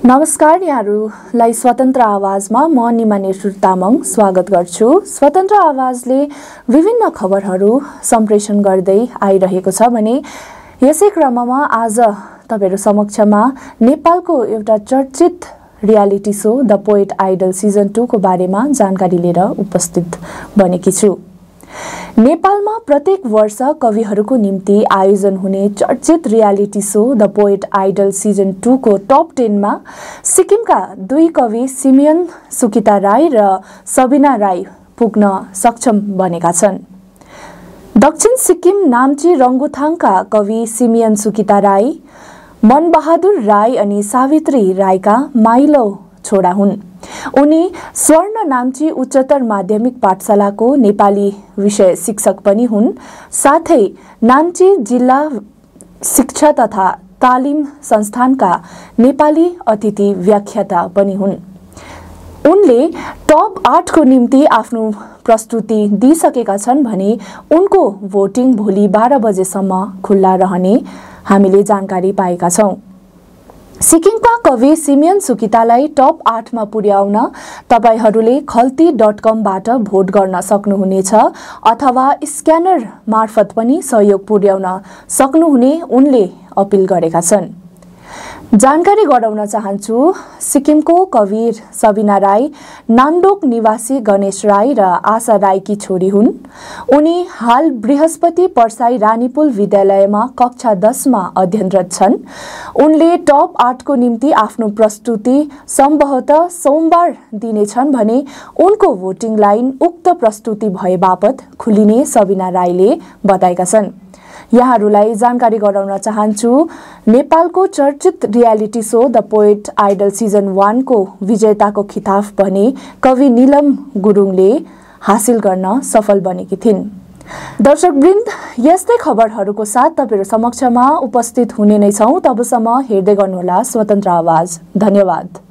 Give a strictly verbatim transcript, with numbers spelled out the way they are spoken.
नमस्कार, यहाँहरूलाई स्वतन्त्र आवाजमा म निमा नेसुर तामाङ स्वागत गर्छु। स्वतन्त्र आवाजले विभिन्न खबरहरू सम्प्रेषण गर्दै आइरहेको छ भने यसै क्रममा आज तपाईहरु समक्षमा नेपालको एउटा चर्चित reality show the poet idol season two को बारेमा जानकारी लिएर उपस्थित बनेकी छु। नेपालमा प्रत्येक वर्ष कविहरूको निम्ति आयोजन हुने चर्चित reality show the poet idol season two को टप टेन मा सिक्किमका दुई कवि सिमियन सुकिता राई र सबिना राई पुग्न सक्षम बनेका छन्। दक्षिण सिक्किम नाम्ची रंगुथाङका कवि सिमियन सुकिता राई मनबहादुर राई अनि सावित्री राईका माइलो छोरा हुन्। उनी स्वर्ण नाम्ची उच्चतर माध्यमिक पाठशालाको नेपाली विषय शिक्षक पनि हुन्। साथै नाम्ची जिल्ला शिक्षा तथा तालिम संस्थानका नेपाली अतिथि व्याख्याता पनि हुन्। उनले टप आठ को निम्ति आफ्नो प्रस्तुति दिइसकेका छन् भने उनको भोटिङ भोलि बाह्र बजेसम्म खुल्ला रहने हामीले जानकारी पाएका छौं। सिक्किमका कवि सिमियन सुकितालाई टप आठ मा पुर्याउन तपाईहरूले खल्ती डट कम बाट भोट गर्न सक्नुहुनेछ अथवा स्क्यानर मार्फत पनि सहयोग पुर्याउन सक्नुहुने उनले अपील गरेका छन्। जानकारी गराउन चाहन्छु, सिक्किमको कवि सबिना राई नान्दोक निवासी गणेश राई र आशा राईकी छोरी हुन्। उनी हाल बृहस्पति पर्साई रानीपुल विद्यालयमा कक्षा दस मा अध्ययनरत छन्। उनले टप आठ को निम्ति आफ्नो प्रस्तुति सम्भवतः सोमबार दिनेछन् भने उनको भोटिङ लाइन उक्त प्रस्तुति भए बापत खुलिने सबिना राईले बताएका छन्। यहाँहरूलाई जानकारी गराउन चाहन्छु, नेपालको चर्चित reality show the poet idol season one को विजेताको खिताब भने कवि नीलम गुरुङले हासिल गर्न सफल बनेकी थिइन्। दर्शकवृन्द, यस्तै खबरहरूको साथ तपाईहरु समक्षमा उपस्थित हुने नै छौं। तबसम्म हेर्दै गर्नुहोला स्वतन्त्र आवाज। धन्यवाद।